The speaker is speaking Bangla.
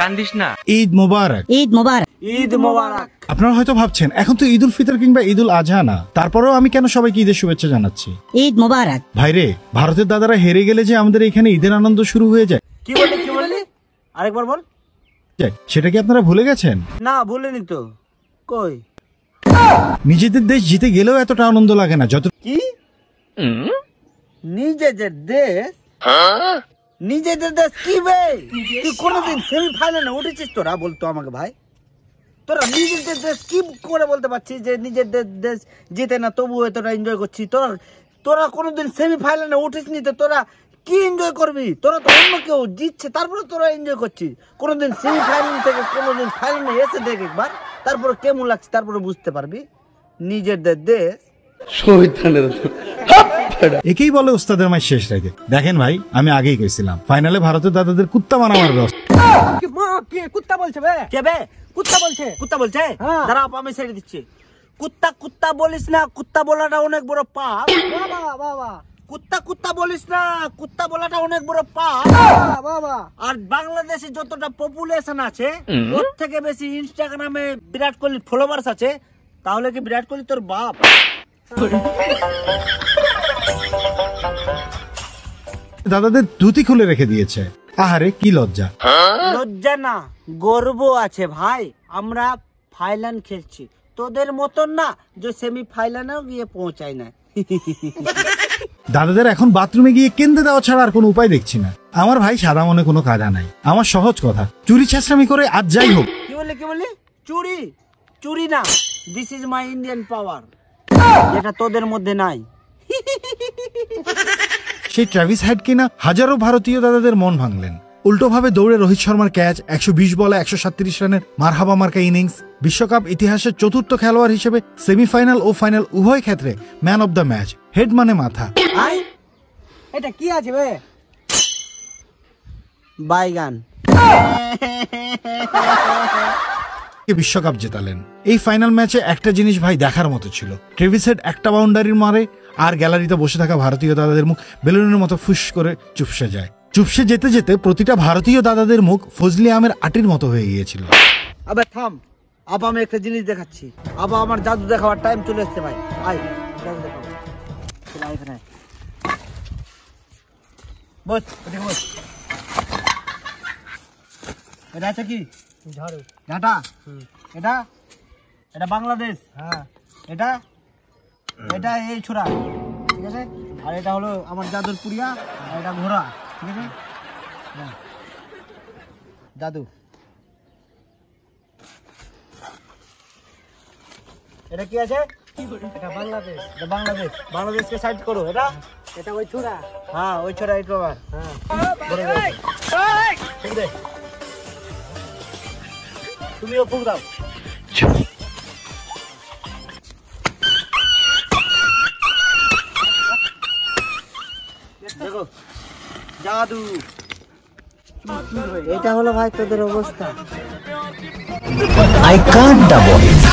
কান্দিস না। ঈদ মোবারক। ঈদ মোবারক। ঈদ মোবারক। আপনারা হয়তো ভাবছেন এখন তো ঈদুল ফিতর কিংবা ঈদুল আজহা না, তারপরেও আমি কেন সবাইকে ঈদের শুভেচ্ছা জানাচ্ছি। ঈদ মোবারক। ভাইরে, ভারতের দাদারা হেরে গেলে যে আমাদের এখানে ঈদের আনন্দ শুরু হয়ে যায়। কি বললি আরেকবার বল। সেটা কি আপনারা ভুলে গেছেন? না, ভুলিনি তো। কই, নিজেদের দেশ জিতে গেলেও এতটা আনন্দ লাগে না যত। কি নিজেদের দেশ? নিজেদের দেশ কি বে? তুই কোনোদিন সেমিফাইনালে উঠেছিস? তোরা বলতো আমাকে ভাই, তোরা নিজেদের দেশ কি করে বলতে পারছিস যে নিজেদের দেশ জিতে না তবুও তোরা এনজয় করছিস? তোরা কোনোদিন সেমিফাইনালে উঠিসনি তো তোরা কি এনজয় করবি? তোরা তো অন্য কেউ জিতছে তারপরে তোরা এনজয় করছিস। কোনোদিন সেমিফাইনাল থেকে কোনোদিন ফাইনালে এসে দেখ একবার, তারপরে কেমন লাগছে তারপরে বুঝতে পারবি নিজেদের দেশ। একেই বলে ওস্তাদের মাই শেষ রাখে। দেখেন ভাই, আমি আগেই কইছিলাম ফাইনালে ভারতের দাদাদের কুত্তা মানামার ব্যবস্থা। কুত্তা বলছে বে? কে বে? কুত্তা বলছে? কুত্তা বলছে? দাঁড়া, আমি ছেড়ে দিচ্ছি। কুত্তা কুত্তা বলিস না, কুত্তা বলাটা অনেক বড় পাপ। বাবা বাবা, কুত্তা কুত্তা বলিস না, কুত্তা বলাটা অনেক বড় পাপ। বাবা, আর বাংলাদেশে যতটা পপুলেশন আছে ওর থেকে বেশি ইনস্টাগ্রামে বিরাট কোহলি ফলোয়ার্স আছে। তাহলে কি বিরাট কোহলি তোর বাপ? দাদাদের ধুতি খুলে রেখে দিয়েছে। আহারে কি লজ্জা। লজ্জা না, গর্ব আছে ভাই। আমরা ফাইনাল খেলছি, তোদের মতন না যে সেমি ফাইনালেও গিয়ে পৌঁছায় না। দাদাদের এখন বাথরুমে গিয়ে কেন্দ্রে দেওয়া ছাড়া আর কোনো উপায় দেখছি না। আমার ভাই সাদা মনে কোনো কাজা নাই। আমার সহজ কথা, চুরি ছেঁচড়ামি করে আজ যাই হোক। কি বললি? চুরি? চুরি না, this is my Indian power, যেটা তোদের মধ্যে নাই। সেই ট্রাভিস হেড কিনা হাজারো ভারতীয় দাদাদের মন ভাঙলেন। উল্টো ভাবে দৌড়ে রোহিত শর্মার ক্যাচ, 120 বলে 137 রানের মারহাবা মার্কা ইনিংস, বিশ্বকাপ ইতিহাসের চতুর্থ খেলোয়াড় হিসেবে সেমিফাইনাল ও ফাইনাল উভয় ক্ষেত্রে man of the match. Head মানে মাথা। এটা কি আছে বে? বাইগান। বিশ্বকাপ জেতালেন। এই ফাইনাল ম্যাচে একটা জিনিস ভাই দেখার মতো ছিল, ট্রেভিস হেড একটা বাউন্ডারির মারে আর গ্যালারিতে বসে থাকা ভারতীয় দাদাদের মুখ বেলুনের মতো ফুস করে চুপসে যায়। চুপসে যেতে যেতে প্রতিটা ভারতীয় দাদাদের মুখ ফজলি আমের আটির মতো হয়ে গিয়েছিল। আবে থাম, আবার আমি একটা জিনিস দেখাচ্ছি। আবার আমার জাদু দেখাবার টাইম চলে এসছে ভাই। আয় জাদু দেখাবো। চল এখানে বস, এদিকে বস। এটা আছে কি? ঝাড়ু। ঝাঁটা? এটা এটা বাংলাদেশ। হ্যাঁ। এটা এটা এই ছোরা, ঠিক আছে? আর এটা হলো আমার জাদুর পুরিয়া, আর এটা ঘোড়া, ঠিক আছে? জাদু। এটা কি আছে? এটা বাংলাদেশ। এটা বাংলাদেশ। বাংলাদেশকে সাইড করো। এটা এটা ওই ছোরা। হ্যাঁ, ওই ছোরা একটু আবার। হ্যাঁ, ঠিক আছে। তুমিও ফুক দাও। দেখো জাদু। এটা হলো ভাই তোদের অবস্থা। I can't double it.